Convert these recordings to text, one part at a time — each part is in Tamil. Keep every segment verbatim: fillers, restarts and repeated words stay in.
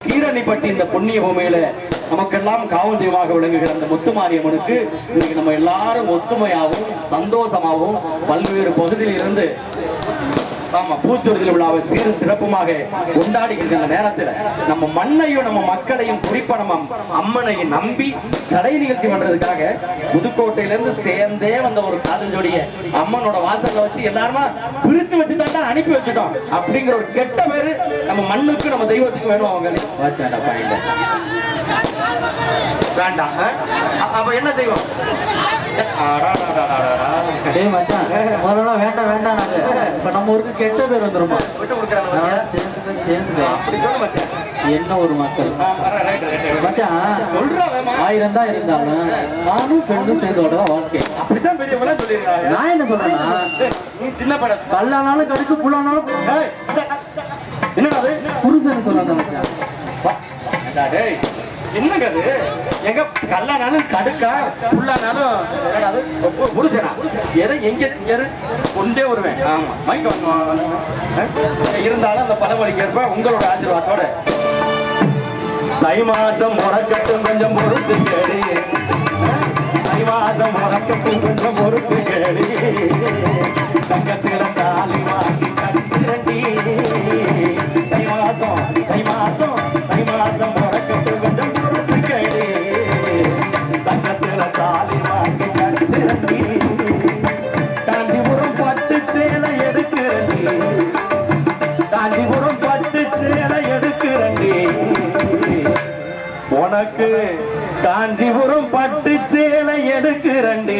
கீரணிப்பட்டி இந்த புண்ணிய பூமியில நமக்கெல்லாம் காவல் தெய்வமாக விளங்குகிற அந்த முத்துமாரியம்மனுக்கு இன்னைக்கு நம்ம எல்லாரும் ஒத்துமையாகவும் சந்தோஷமாகவும் பல்வேறு பகுதியில் இருந்து ஆமா பூச்சொரிதல் விழாவை சீர சிறப்புமாக கொண்டாடிக்கிற நேரத்தில் நம்ம மண்ணையும் நம்ம மக்களையும் குறிப்பா நம்ம அம்மனையும் நம்பி கலை நிகழ்ச்சி பண்றதுக்காக புதுக்கோட்டையிலிருந்து சேர்ந்தே வந்த ஒரு காதல் ஜோடிய அம்மனோட வாசல்ல வச்சு எல்லாருமா பிரிச்சு வச்சு தாண்டா அனுப்பி வச்சுட்டோம் அப்படிங்கிற ஒரு கெட்ட பேரு நம்ம மண்ணுக்கு நம்ம தெய்வத்துக்கு வேணும். அவங்க வேண்டாம் அப்ப என்ன செய்வோம்? வேண்டாம் வேண்டாம் இப்ப நம்ம ஊருக்கு கெட்ட பேர் வந்துருமா என்ன ஒரு மக்கள் மச்சான் ஆயிரம் தான் இருந்தாலும் நானும் பெண்ணும் சேர்ந்தோட வாழ்க்கை அப்படித்தான் பெரியவங்க சொல்லிருக்காங்க. நான் என்ன சொல்றேன்னா சின்ன படம் கல்லானாலும் கடுக்கு புல்லானாலும் என்னடா புருஷன் சொல்லாத மச்சான் என்னங்க அது எங்க கல்லானாலும் கடுக்கா புல்லானாலும் புருஷனா எதை எங்க கொண்டே வருவேன். ஆமா மைக் இருந்தாலும் அந்த பழமொழிக்கு ஏற்ப உங்களோட ஆசீர்வாதத்தோட தை மாசம் முறக்கட்டும் கொஞ்சம் பொறுத்து கேடி தை மாசம் முறக்கட்டும் கொஞ்சம் பொறுத்து கேடி தங்கத்தில தாலி வாங்கி கட்டிரண்டி தை மாசம் தை மாசம் தை மாசம் முறக்கட்டும் கொஞ்சம் பொறுத்து கேடி தங்கத்தில தாலி வாங்கி கட்டிரண்டி காஞ்சிபுரம் பட்டு சேலை எடுக்கிறண்டி காஞ்சிபுரம் பட்டு சேலை எடுக்கிறண்டி உனக்கு காஞ்சிபுரம் பட்டு சேலை எடுக்கிறண்டி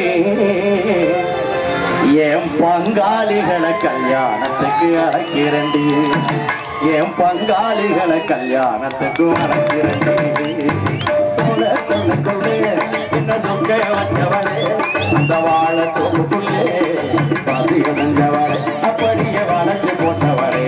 என் பங்காளிகளை கல்யாணத்துக்கு அழைக்கிறண்டி என் பங்காளிகளை கல்யாணத்துக்கு அழைக்கிறண்டி சொல்லுக்குள்ளே என்ன சொக்க வச்சவளே அந்த வாழ தொகுப்புள்ளே பாசிக செஞ்சவளே அப்படியே வளைச்சு போட்டவளே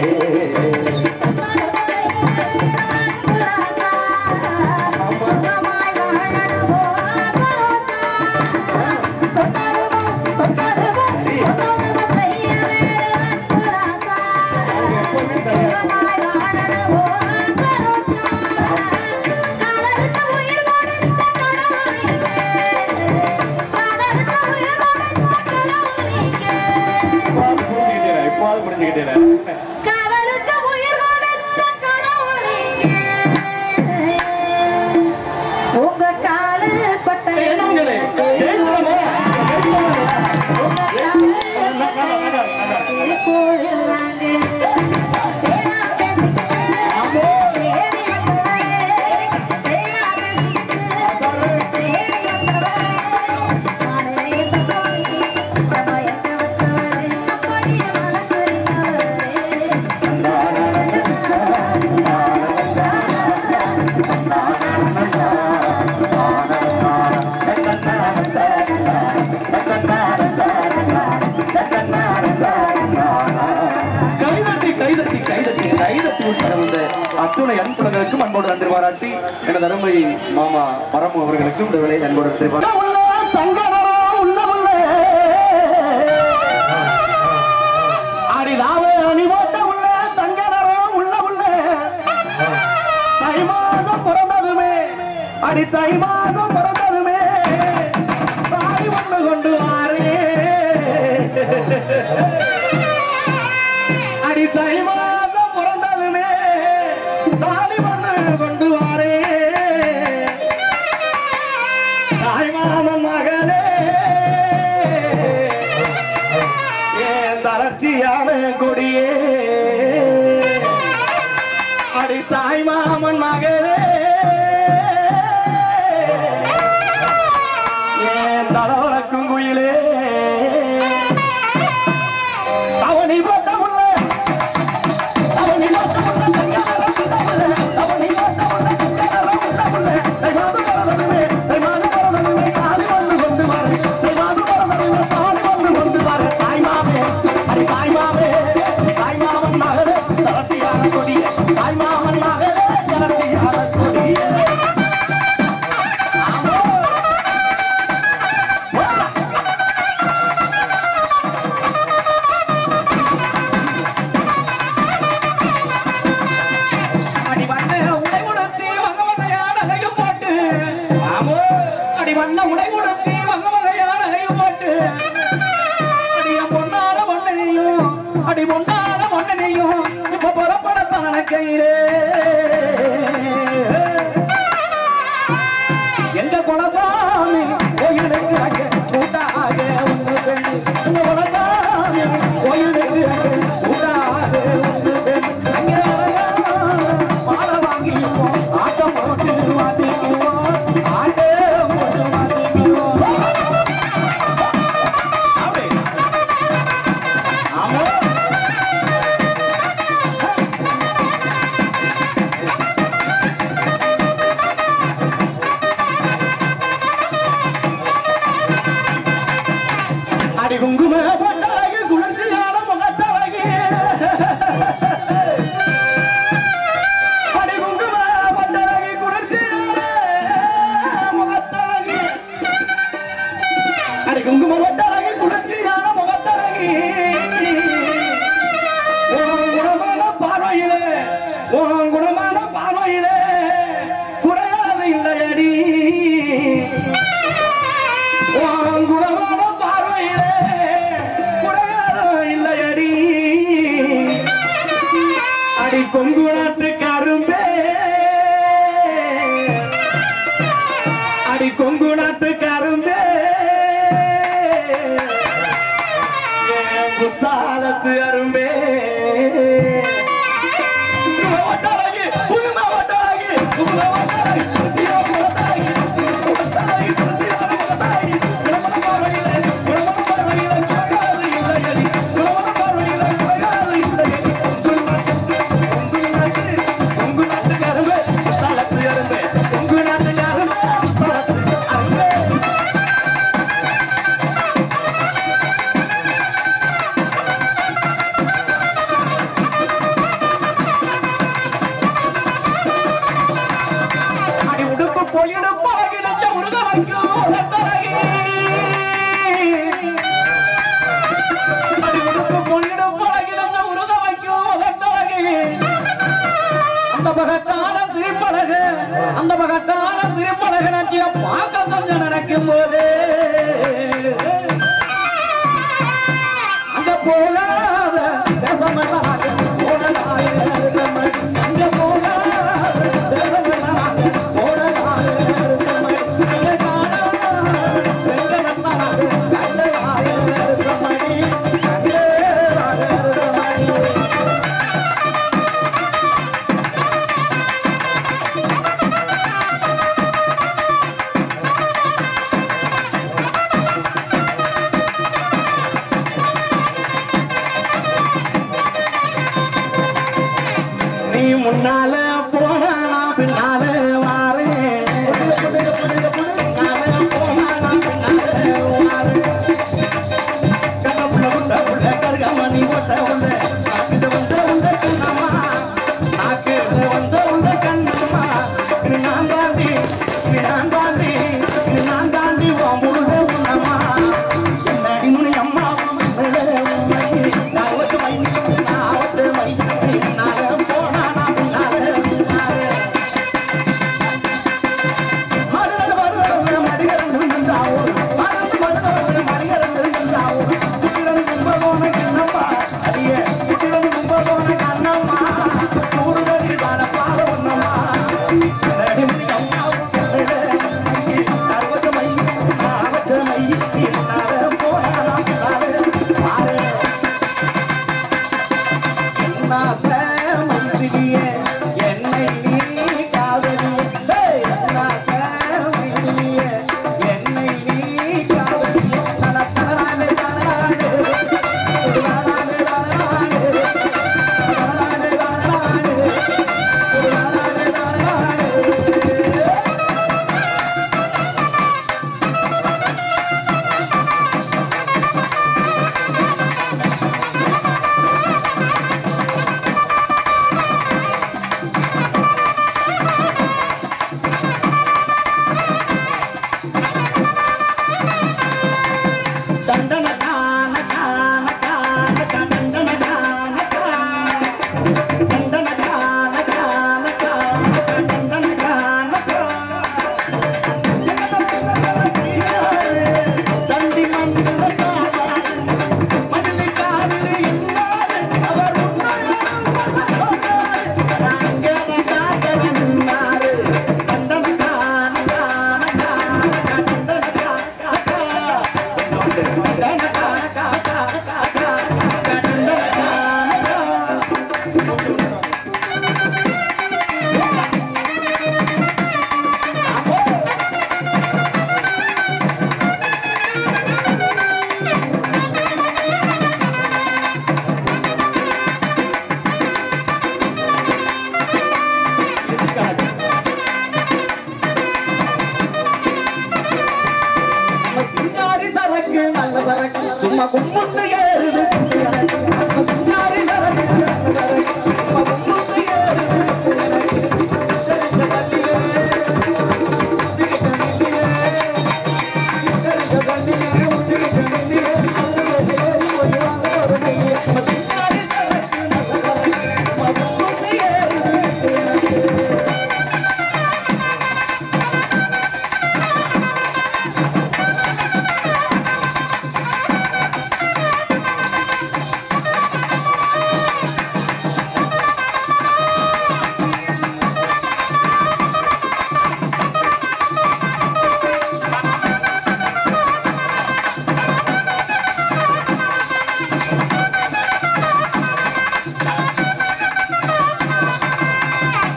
அத்துணை அன்புகளுக்கும் அன்போடு நன்றி பாராட்டி எனது அருமை மாமா பரமு அவர்களுக்கும் இந்த வேலையை அன்போடு நன்றி அடிதாவே அணிவோட்ட உள்ள தங்க நரம் உள்ள உள்ள தை மாதம் பிறந்ததுமே அடி தை மாதம் பிறந்ததுமே தாய் ஒன்று கொண்டு வாரே அடி தை மாதம் பிறந்ததுமே தாலி ஒன்று கொண்டு வாரே தாய் மாமன் மகளே ஏன் தளர்ச்சியான கொடியே அடி தாய் மாமன் மகளே ஏன் தளவளக்கும் குயிலே அவனி போட்ட உள்ள அவனி போட்ட உள்ள அவனி போட்ட உள்ள தை மாதம் பிறந்ததுமே தை மாதம் பிறந்ததுமே தாலி ஒன்று கொண்டு வாரு தை மாதம் பிறந்ததுமே தாலி ஒன்று கொண்டு வாரு தாய் மாமே அடி தாய் மாமே தாய் மாமன் மகளே தளர்ச்சியான கொடியே தாய் மாமன் மகளே நடக்கையிலே எங்க குலசாமி கோயிலுக்கு அங்க கூட்டாக உங்க பெண் எங்க குலசாமி கோயிலுக்கு அங்க கூட்டாக உங்க பெண் அங்கே மாலை வாங்கிக்குவோம் ஆட்டம் போட்டு மாட்டிக்குவோம் ஆட்டே போட்டு மாட்டிக்குவோம் அடி குங்கும பொட்டழகு குளிர்ச்சியான முகத்தழகு அடி குங்கும பொட்டழகு குளிர்ச்சியான முகத்தழகு அடி குங்கும பொட்டழகு குளிர்ச்சியான முகத்தழகு உன் குணமான பார்வையிலே உன் குணமான பார்வையிலே குறையாது இல்லையடி உன் குணமான பார்வையிலே குறையாது இல்லையடி அடி கொங்கு நாட்டு கரும்பே அடி கொங்கு நாட்டு கரும்பே என் புத்தாலத்து அரும்பே ஒட்டழகி புதுமை ஒட்டழகி புதுமை ஒட்டழகி புத்தியான ஒட்டழகி ஒட்டழகி புத்தியான ஒட்டழகி குணமான பார்வையிலே குணமான பார்வையிலே குறையாது இல்லையடி குணமான பார்வையிலே குறையாது இல்லையடி கொங்கு நாட்டு கொங்கு நாட்டு கரும்பே புத்தாலத்து அரும்பே கொங்கு நாட்டு கரும்பே புத்தாலத்து அரும்பே அடி உடுப்பு போயிடு பழகிடுச்ச உருக வைக்கும் உலகழகி அடி உடுப்பு போயிடு பழகிடுச்ச உருக வைக்கும் உலகழகி அந்த பகட்டான சிரிப்பழகு அந்த பகட்டான சிரிப்பழகு நச்சிய பார்க்க கொஞ்சம் நடக்கும் போது அங்க போகாத தேசமெல்லாம் ஓடலாய அங்க போகாத தேசமெல்லாம் ஓடலாய அங்க காணாத வெங்கடத்தான் கண்டலாய மணி கண்டலாய மணி நீ முன்னால போனா நான் பின்னால வாரேன் முன்னால போனா நான் பின்னால வாரேன் கண்ண புள்ள புள்ள புள்ள கருகாமணி ஓட்ட உள்ள நாக்கு வந்த உள்ள கண்ணம்மா நாக்கு வந்த உள்ள கண்ணம்மா இது நான் தாண்டி இது நான் தாண்டி இது நான் தாண்டி உன் முழுத உண்ணம்மா என்னடி முனி அம்மா நான் ஒத்து மை நான் ஒத்து மை முன்னால போனா நான் பின்னால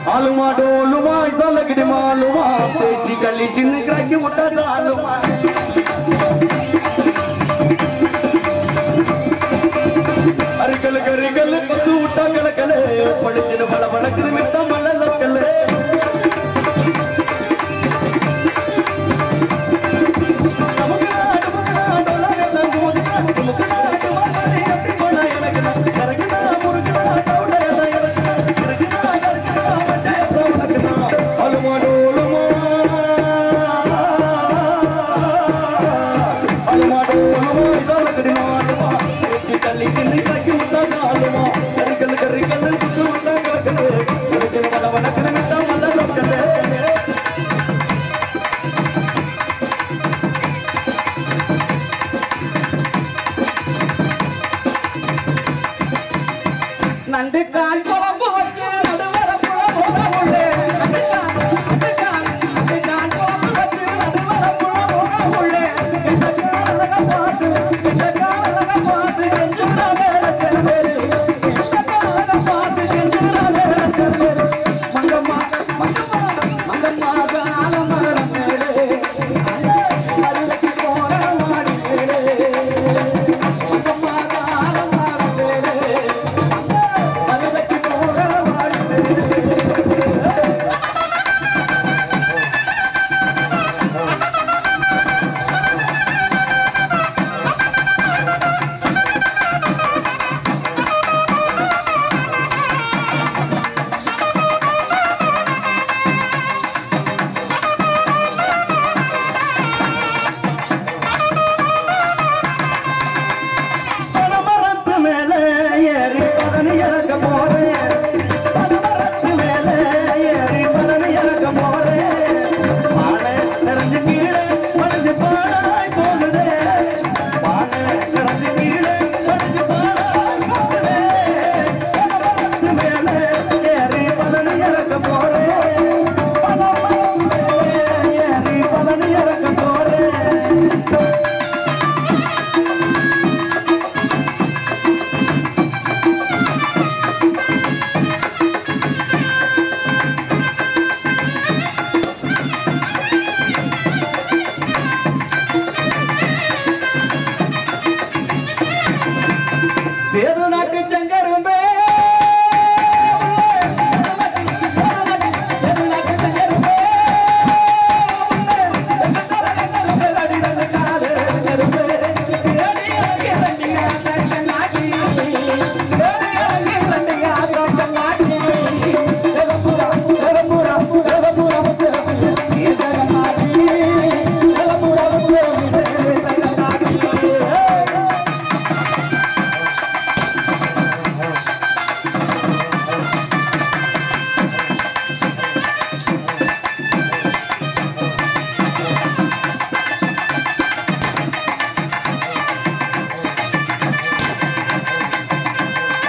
आलूमा डोलूमा ऐसा लगने मालूमा पेची गली चिन्ह की उठा डालूमा अरकल गरिकल पतू उठा गल गले पड़चिन बल बलक मिट्टा मल लकले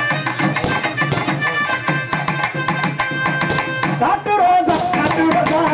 Satu rosa, satu rosa.